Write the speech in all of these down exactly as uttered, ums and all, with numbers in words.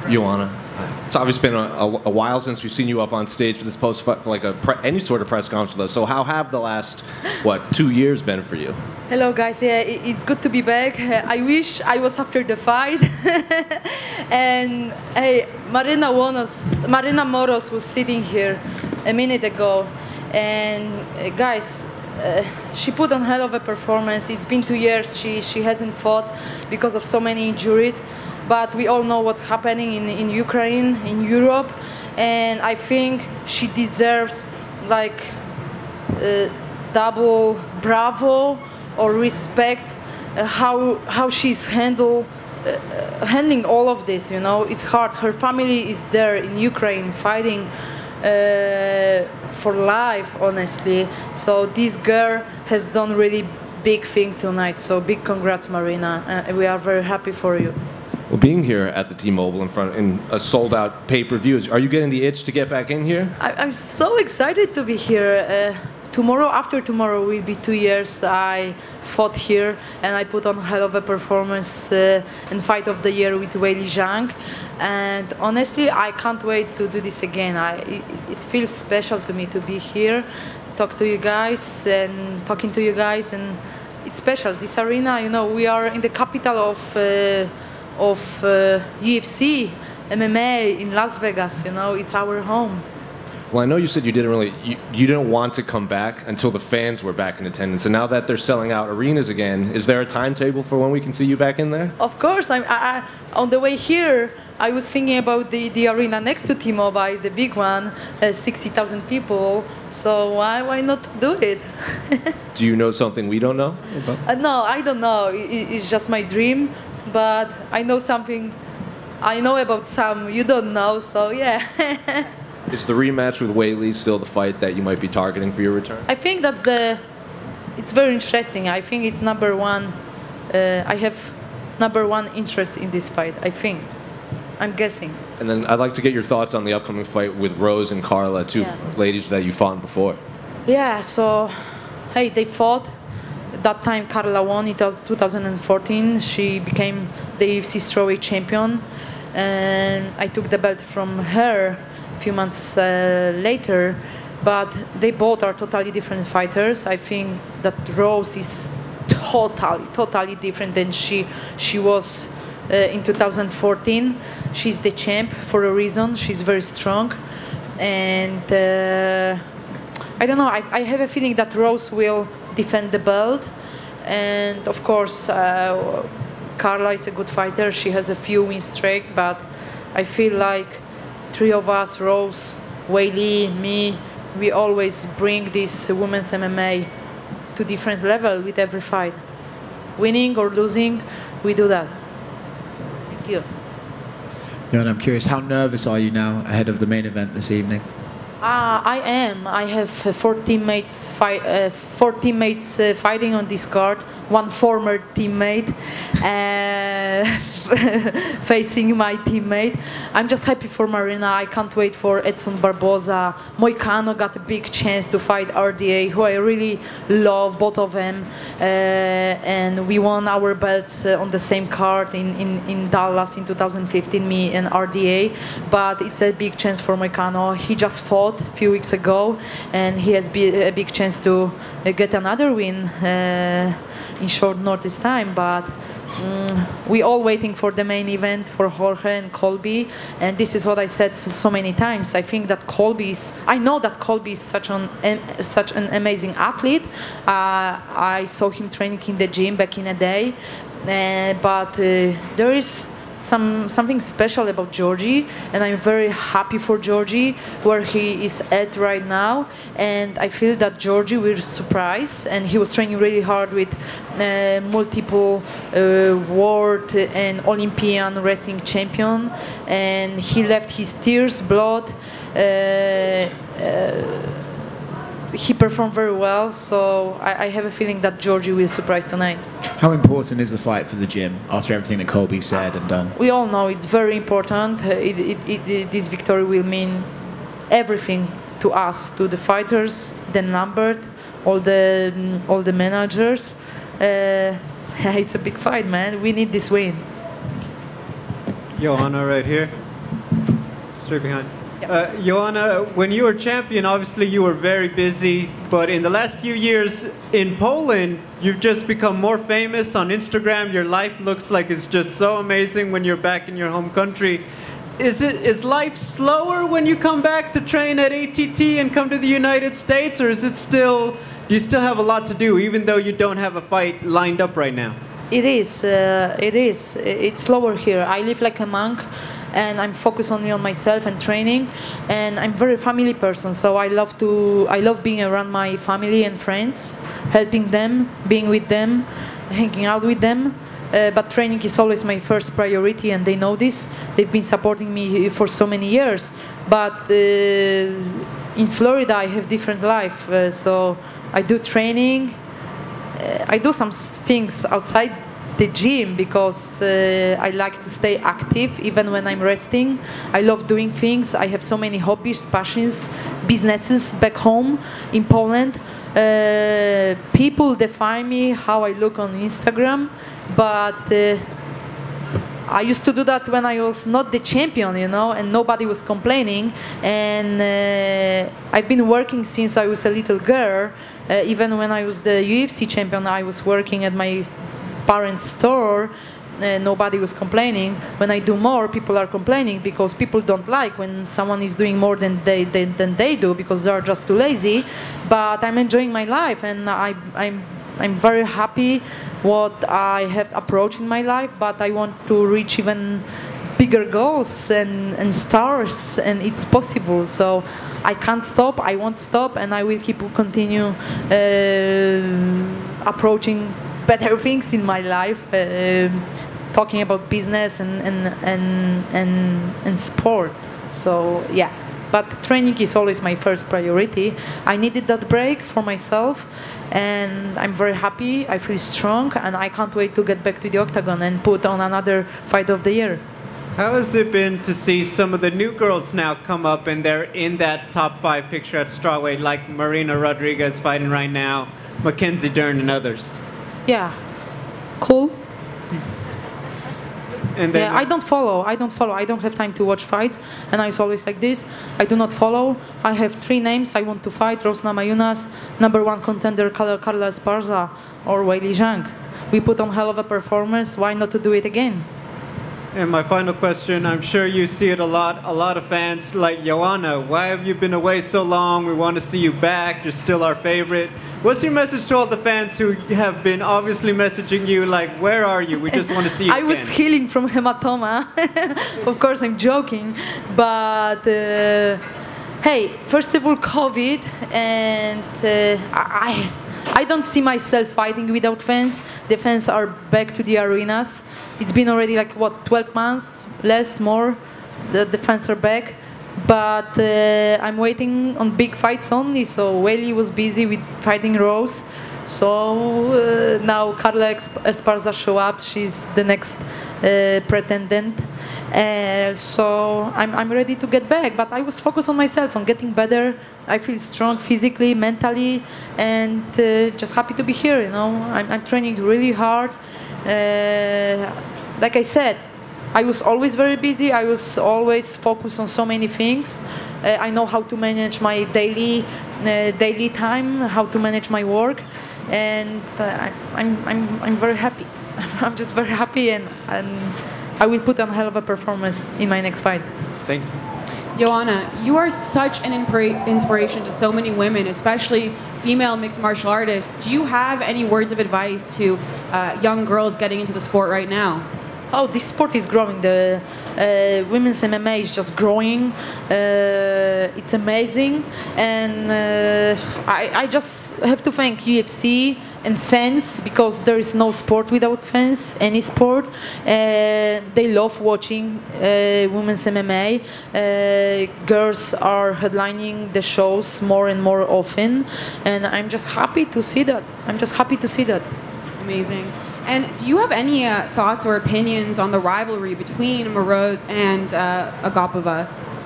Joanna, it's obviously been a, a, a while since we've seen you up on stage for this post, for like a pre, any sort of press conference with us. So how have the last, what, two years been for you? Hello guys, yeah, it's good to be back. I wish I was after the fight. And hey, Marina Moros, Marina Moros was sitting here a minute ago, and uh, guys, uh, she put on hell of a performance. It's been two years. She she hasn't fought because of so many injuries, but we all know what's happening in in Ukraine, in Europe, and I think she deserves like uh, double bravo or respect uh, how how she's handled uh, handling all of this. You know, it's hard. Her family is there in Ukraine fighting uh, for life, honestly. So this girl has done really big thing tonight. So big congrats, Marina. Uh, we are very happy for you. Well, being here at the T-Mobile in front in a sold-out pay-per-view, are you getting the itch to get back in here? I, I'm so excited to be here. Uh, tomorrow, after tomorrow, will be two years I fought here, and I put on a hell of a performance uh, in Fight of the Year with Weili Zhang. And honestly, I can't wait to do this again. I, it, it feels special to me to be here, talk to you guys, and talking to you guys, and it's special. This arena, you know, we are in the capital of. Uh, of uh, U F C, M M A in Las Vegas, you know, it's our home. Well, I know you said you didn't really, you, you didn't want to come back until the fans were back in attendance, and now that they're selling out arenas again, is there a timetable for when we can see you back in there? Of course, I'm, I, I, on the way here, I was thinking about the, the arena next to T-Mobile, the big one, uh, sixty thousand people, so why, why not do it? Do you know something we don't know about? Uh, no, I don't know, it, it's just my dream. But I know something, I know about some you don't know, so yeah. Is the rematch with Weili still the fight that you might be targeting for your return? I think that's the, it's very interesting. I think it's number one, uh, I have number one interest in this fight, I think. I'm guessing. And then I'd like to get your thoughts on the upcoming fight with Rose and Carla, two yeah. ladies that you fought before. Yeah, so, hey, they fought. That time Carla won in two thousand fourteen. She became the U F C strawweight champion, and I took the belt from her a few months uh, later. But they both are totally different fighters. I think that Rose is totally, totally different than she she was uh, in two thousand fourteen. She's the champ for a reason. She's very strong, and uh, I don't know. I, I have a feeling that Rose will defend the belt, and of course uh, Carla is a good fighter. She has a few win streak, but I feel like three of us, Rose, Weili, me, we always bring this women's M M A to different level with every fight. Winning or losing, we do that. Thank you. Yeah, and I'm curious, how nervous are you now ahead of the main event this evening? Uh, I am. I have uh, four teammates, fight, uh, four teammates uh, fighting on this card. One former teammate uh, facing my teammate. I'm just happy for Marina. I can't wait for Edson Barboza. Moicano got a big chance to fight R D A, who I really love, both of them. Uh, and we won our belts uh, on the same card in, in, in Dallas in two thousand fifteen, me and R D A. But it's a big chance for Moicano. He just fought a few weeks ago, and he has a big chance to uh, get another win uh, in short notice time. But um, we all waiting for the main event for Jorge and Colby, and this is what I said so, so many times. I think that Colby is, I know that Colby is such an, an such an amazing athlete. Uh, I saw him training in the gym back in the day, uh, but uh, there is Some, something special about Georgie, and I'm very happy for Georgie where he is at right now, and I feel that Georgie will surprise, and he was training really hard with uh, multiple uh, world and Olympian wrestling champion, and he left his tears, blood, uh, uh, he performed very well, so I, I have a feeling that Georgie will surprise tonight. How important is the fight for the gym after everything that Colby said and done? We all know it's very important. Uh, it, it, it, this victory will mean everything to us, to the fighters, the numbered, all the um, all the managers. Uh, it's a big fight, man. We need this win. Joanna, right here. straight behind. Yeah. Uh, Joanna, when you were champion, obviously you were very busy, but in the last few years in Poland, you've just become more famous on Instagram. Your life looks like it's just so amazing when you're back in your home country. Is it is life slower when you come back to train at A T T and come to the United States, or is it still, do you still have a lot to do even though you don't have a fight lined up right now? It is. Uh, it is. It's slower here. I live like a monk, and I'm focused only on myself and training. And I'm very family person, so I love to. I love being around my family and friends, helping them, being with them, hanging out with them. Uh, but training is always my first priority, and they know this. They've been supporting me for so many years. But uh, in Florida, I have different life. Uh, so I do training. Uh, I do some things outside the gym because uh, I like to stay active even when I'm resting. I love doing things. I have so many hobbies, passions, businesses back home in Poland. Uh, people define me how I look on Instagram, but uh, I used to do that when I was not the champion, you know, and nobody was complaining. And uh, I've been working since I was a little girl. Uh, even when I was the U F C champion, I was working at my parents' store. Uh, nobody was complaining. When I do more, people are complaining because people don't like when someone is doing more than they, they than they do because they are just too lazy. But I'm enjoying my life, and I, I'm I'm very happy what I have approached in my life. But I want to reach even bigger goals and, and stars, and it's possible. So I can't stop, I won't stop, and I will keep continue uh, approaching better things in my life, uh, talking about business and, and, and, and, and sport. So yeah, but training is always my first priority. I needed that break for myself, and I'm very happy, I feel strong, and I can't wait to get back to the octagon and put on another fight of the year. How has it been to see some of the new girls now come up and they're in that top five picture at strawweight, like Marina Rodriguez fighting right now, Mackenzie Dern and others? Yeah, cool. And then, Yeah, I don't follow. I don't follow. I don't have time to watch fights, and it's always like this. I do not follow. I have three names I want to fight: Rose Namajunas, number one contender Carla Esparza, or Weili Zhang. We put on hell of a performance. Why not to do it again? And my final question, I'm sure you see it a lot, a lot of fans like Joanna, why have you been away so long? We want to see you back. You're still our favorite. What's your message to all the fans who have been obviously messaging you like, where are you? We just want to see you I again. was healing from hematoma. Of course, I'm joking. But, uh, hey, first of all, COVID, and uh, I, I don't see myself fighting without fans. The fans are back to the arenas. It's been already like, what, twelve months, less, more, the, the fans are back. But uh, I'm waiting on big fights only, so Weili was busy with fighting Rose. So uh, now Carla Esparza show up, she's the next uh, pretendent. Uh, so I'm, I'm ready to get back, but I was focused on myself, on getting better. I feel strong physically, mentally, and uh, just happy to be here, you know. I'm, I'm training really hard. Uh, like I said, I was always very busy. I was always focused on so many things. Uh, I know how to manage my daily uh, daily time, how to manage my work, and uh, I, I'm, I'm, I'm very happy. I'm just very happy, and, and I will put on a hell of a performance in my next fight. Thank you. Joanna, you are such an inspiration to so many women, especially female mixed martial artists. Do you have any words of advice to uh, young girls getting into the sport right now? Oh, this sport is growing. The uh, women's M M A is just growing. Uh, it's amazing, and uh, I, I just have to thank U F C and fans, because there is no sport without fans, any sport. Uh, they love watching uh, women's M M A. Uh, girls are headlining the shows more and more often, and I'm just happy to see that. I'm just happy to see that. Amazing. And do you have any uh, thoughts or opinions on the rivalry between Moroz and uh, Agapova?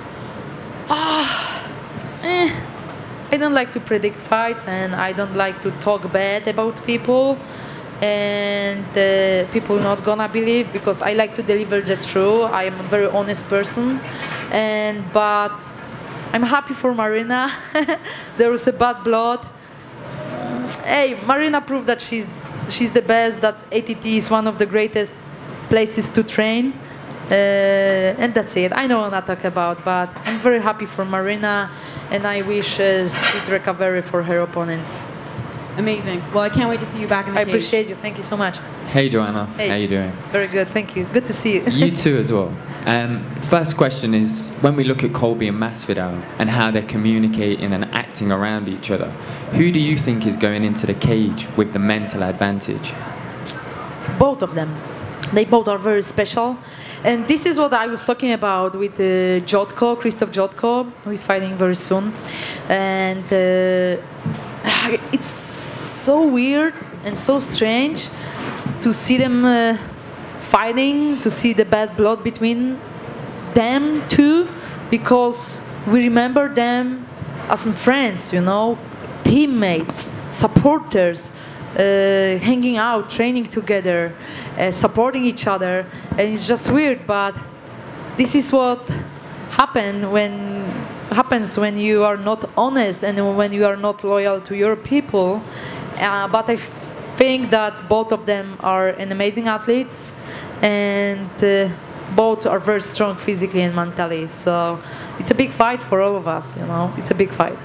Ah, eh. I don't like to predict fights, and I don't like to talk bad about people, and uh, people not gonna believe, because I like to deliver the truth. I am a very honest person, and but I'm happy for Marina. There was a bad blood. Hey, Marina proved that she's she's the best. That A T T is one of the greatest places to train, uh, and that's it. I know what I talk about, but I'm very happy for Marina, and I wish uh, speed recovery for her opponent. Amazing. Well, I can't wait to see you back in the I cage. appreciate you. Thank you so much. Hey Joanna, Hey. how you doing? Very good. Thank you. Good to see you. You too as well. Um, first question is, when we look at Colby and Masvidal and how they're communicating and acting around each other, who do you think is going into the cage with the mental advantage? Both of them. They both are very special. And this is what I was talking about with uh, Jotko, Krzysztof Jotko, who is fighting very soon. And uh, it's so weird and so strange to see them uh, fighting, to see the bad blood between them two, because we remember them as some friends, you know, teammates, supporters, uh, hanging out, training together, uh, supporting each other, and it's just weird. But this is what happen when happens when you are not honest and when you are not loyal to your people. Uh, but I think that both of them are an amazing athletes, and uh, both are very strong physically and mentally. So it's a big fight for all of us, you know. It's a big fight.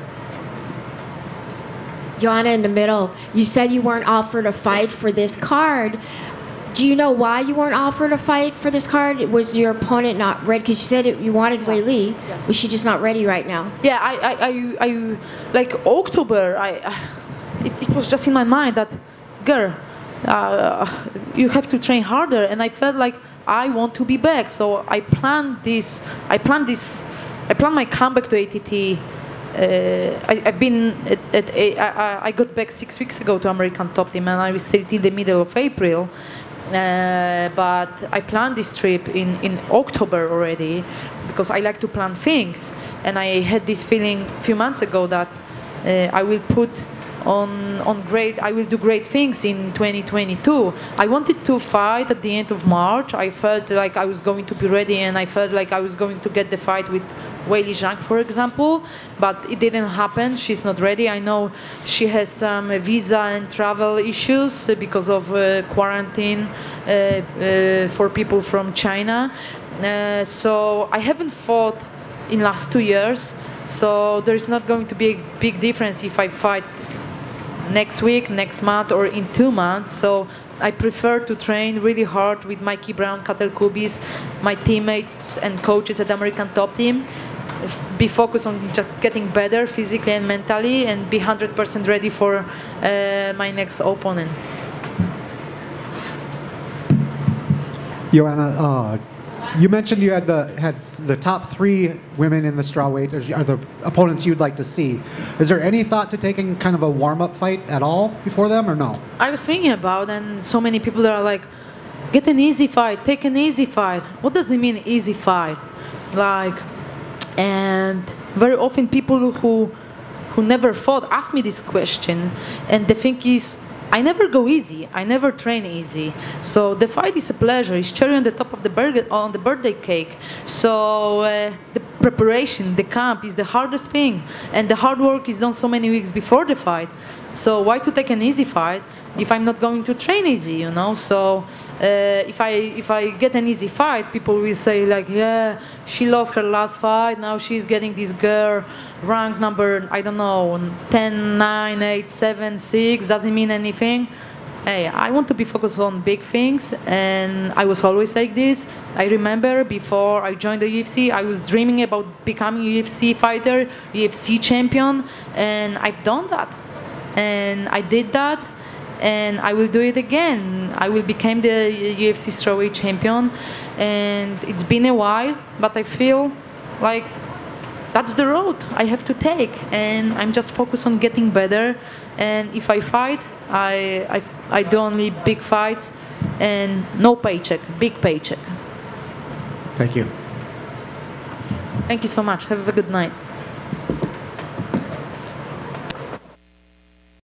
Joanna, in the middle, you said you weren't offered a fight for this card. Do you know why you weren't offered a fight for this card? Was your opponent not ready? Because you said it, you wanted Wei Li. Yeah. Was she just not ready right now? Yeah, I, I, I, I like October. I, I it, it was just in my mind that, girl, uh, you have to train harder, and I felt like I want to be back. So I planned this. I planned this. I planned my comeback to A T T. Uh, I, I've been at, at a, I, I got back six weeks ago to American Top Team, and I was still in the middle of April. Uh, but I planned this trip in, in October already, because I like to plan things, and I had this feeling a few months ago that uh, I will put on on great I will do great things in twenty twenty-two. I wanted to fight at the end of March. I felt like I was going to be ready, and I felt like I was going to get the fight with Weili Zhang, for example, but it didn't happen. She's not ready. I know she has some visa and travel issues because of uh, quarantine uh, uh, for people from China. Uh, so I haven't fought in last two years. So there is not going to be a big difference if I fight next week, next month, or in two months. So I prefer to train really hard with Mikey Brown, Katel Kubis, my teammates and coaches at American Top Team. Be focused on just getting better physically and mentally, and be one hundred percent ready for uh, my next opponent. Joanna, uh, you mentioned you had the had the top three women in the strawweight are the opponents you'd like to see. Is there any thought to taking kind of a warm-up fight at all before them, or no? I was thinking about, and so many people are like, get an easy fight, take an easy fight. What does it mean, easy fight? Like, and very often people who who never fought ask me this question, and the thing is, I never go easy. I never train easy. So the fight is a pleasure. It's cherry on the top of the burger, on the birthday cake. So uh, the preparation, the camp is the hardest thing, and the hard work is done so many weeks before the fight. So why to take an easy fight if I'm not going to train easy, you know? So uh, if I if I get an easy fight, people will say like, yeah, she lost her last fight. Now she's getting this girl rank number, I don't know, ten, nine, eight, seven, six, doesn't mean anything. Hey, I want to be focused on big things, and I was always like this. I remember before I joined the U F C, I was dreaming about becoming a U F C fighter, U F C champion, and I've done that. And I did that, and I will do it again. I will become the U F C strawweight champion, and it's been a while, but I feel like that's the road I have to take, and I'm just focused on getting better. And if I fight, I, I, I do only big fights and no paycheck, big paycheck. Thank you. Thank you so much. Have a good night.